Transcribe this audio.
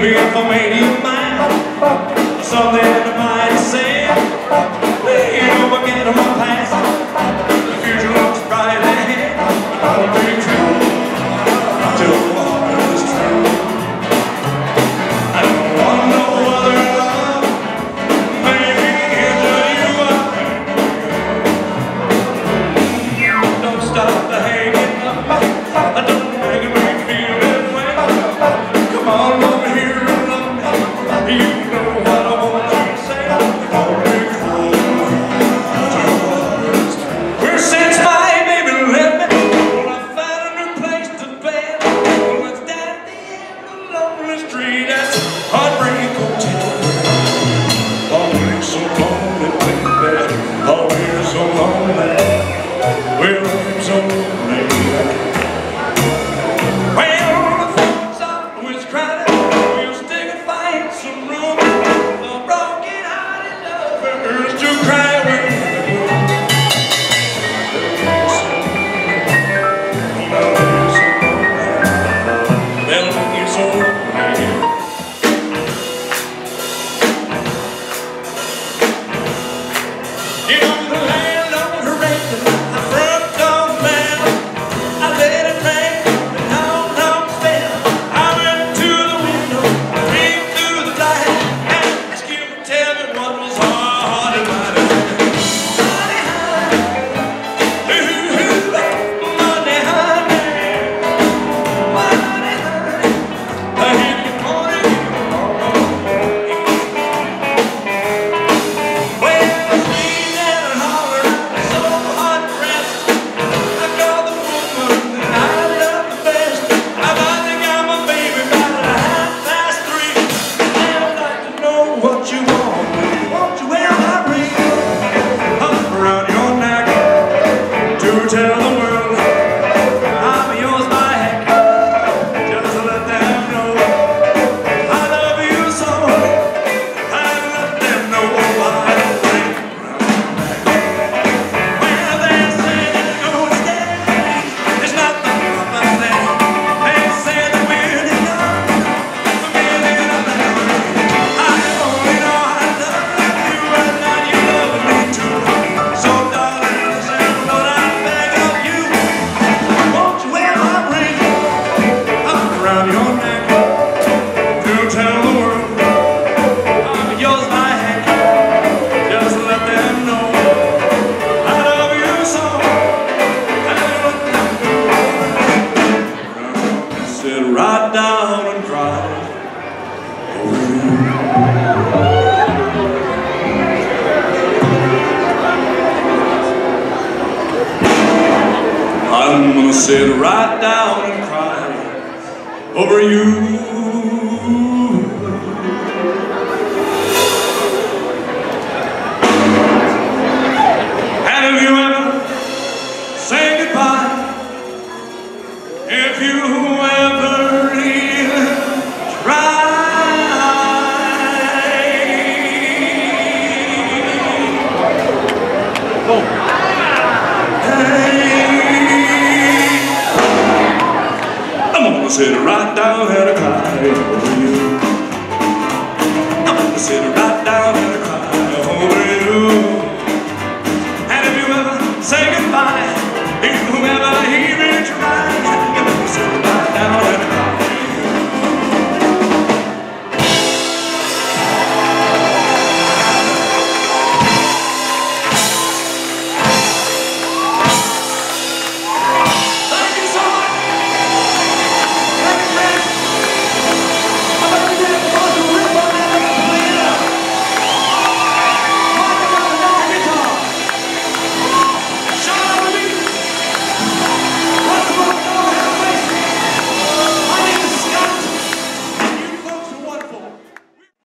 Maybe if I made you mine, something I might say. Maybe forget my past, the future looks bright ahead. I'll be true till the water is true. I don't want no other love, maybe into you. Don't stop the hanging up, don't make me feel that way. Come on over here and love me, you know what I want you to say. I'll be true till the water is true. Well, since my baby left me, well, I found a new place to bed. Well, it's down at the end of the lonely street. That's Heartbreak Hotel. Oh, we're so lonely, baby. Oh, we're so lonely. Well, I'm so lonely. Well, the folks always crying. We'll stick and find some room. The broken-hearted lovers to cry with. You know the landlord erected a front door bell. I let it rain a long, long spell. I went to the window, peeked through the light, and asked him to tell me what was hard in my life. Money, honey, ooh, money, honey, money, honey. If you want it, well, sweet and holler, so hard pressed. I got the woman that I love the best. I've only got my baby by 3:30. And I'd like to know what you want. Won't you wear my ring up around your neck to tell the world I'm yours by heck? Just to let them know I love you so. And let them know why I think. Well, they say that ghost days is nothing but my thing. They say that we're young, forgetting about me. I only know I love you, and now you love me too. So darling, listen what I beg of you. Won't you wear my ring up around your neck to tell the world I'm yours by heck? Just let them know I love you so. And let them know. Sit right down and cry over you. I'm gonna sit right down and cry over you. And if you ever say goodbye, if you ever even try, I'm gonna sit right down and cry over you. I'm gonna sit right